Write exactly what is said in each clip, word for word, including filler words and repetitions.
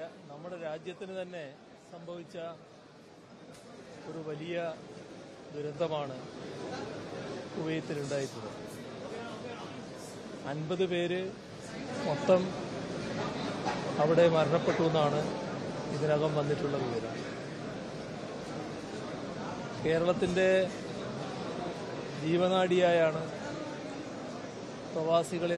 നമ്മുടെ രാജ്യത്തിന് തന്നെ സംഭവിച്ച ഒരു വലിയ ദുരന്തമാണ് കുവൈത്തിലുണ്ടായിട്ടുള്ളത്. അൻപത് പേര് മൊത്തം അവിടെ മരണപ്പെട്ടു എന്നാണ് ഇതിനകം വന്നിട്ടുള്ള വിവരം. കേരളത്തിന്റെ ജീവനാഡിയായാണ് പ്രവാസികളെ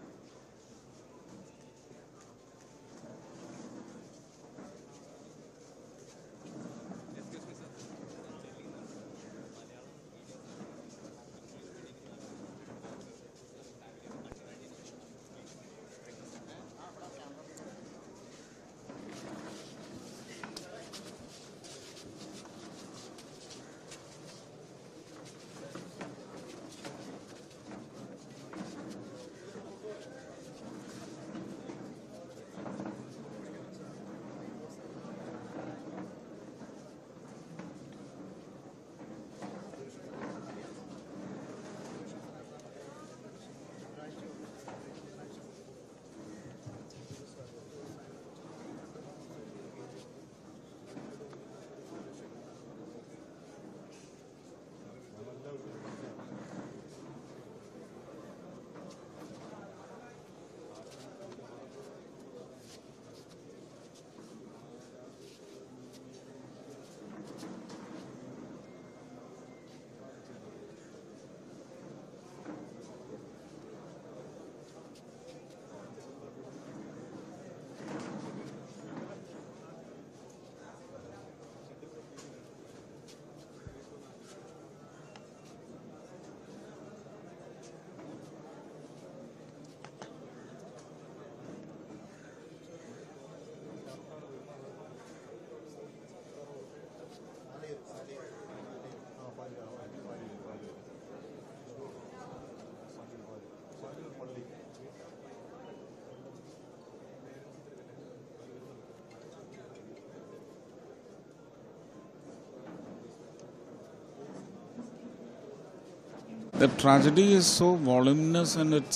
The tragedy is so voluminous and it's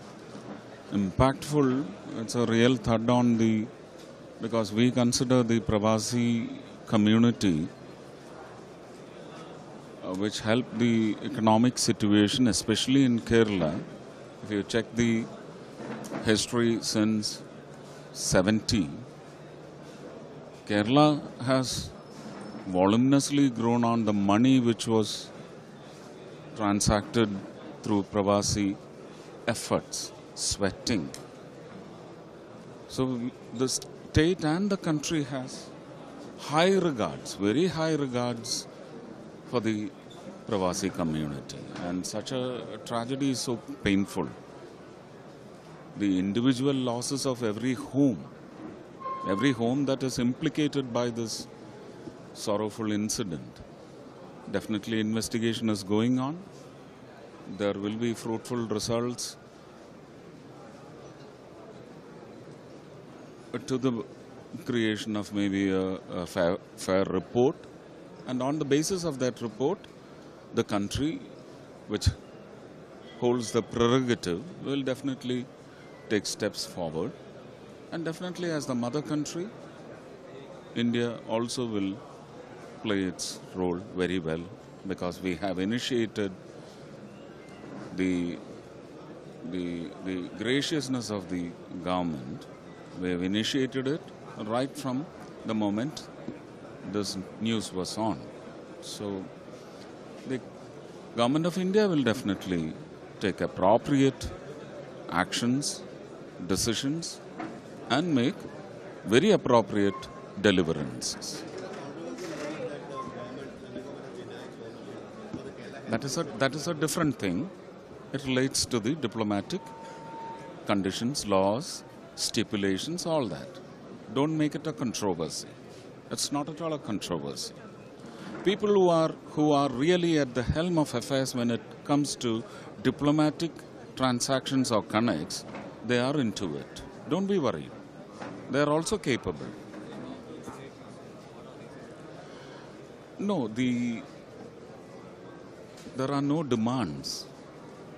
impactful. It's a real thud on the, because we consider the Pravasi community, uh, which helped the economic situation, especially in Kerala. If you check the history since seventy, Kerala has voluminously grown on the money which was transacted through Pravasi efforts, sweating. So the state and the country has high regards, very high regards for the Pravasi community. And such a, a tragedy is so painful. The individual losses of every home, every home that is implicated by this sorrowful incident. Definitely investigation is going on. There will be fruitful results to the creation of maybe a, a fair, fair report. And on the basis of that report, the country, which holds the prerogative, will definitely take steps forward. And definitely as the mother country, India also will play its role very well, because we have initiated the, the, the graciousness of the government. We have initiated it right from the moment this news was on. So the government of India will definitely take appropriate actions, decisions, and make very appropriate deliverances. That is a, that is a different thing. It relates to the diplomatic conditions, laws, stipulations, all that. Don't make it a controversy. It's not at all a controversy. People who are, who are really at the helm of affairs when it comes to diplomatic transactions or connects, they are into it. Don't be worried. They are also capable. No, the there are no demands.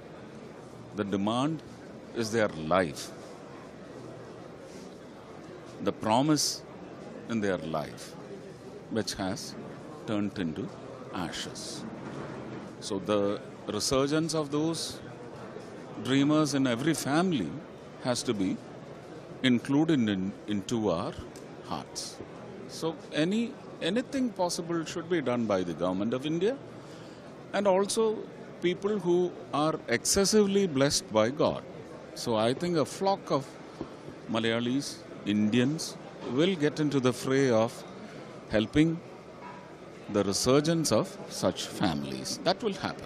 The demand is their life. the promise in their life, which has turned into ashes. So the resurgence of those dreamers in every family has to be included in, into our hearts. So any anything possible should be done by the government of India, and also people who are excessively blessed by God. So I think a flock of Malayalis, Indians will get into the fray of helping the resurgence of such families. That will happen.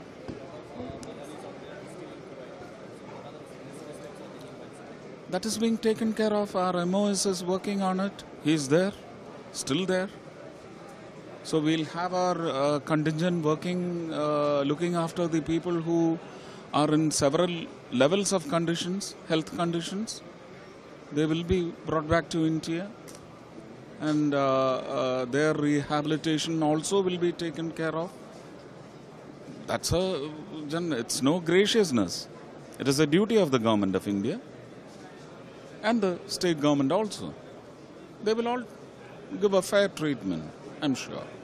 That is being taken care of. Our M O S is working on it. He is there, still there. So we'll have our uh, contingent working, uh, looking after the people who are in several levels of conditions, health conditions. They will be brought back to India, and uh, uh, their rehabilitation also will be taken care of. That's a, it's no graciousness. It is a duty of the government of India and the state government also. They will all give a fair treatment, I'm sure.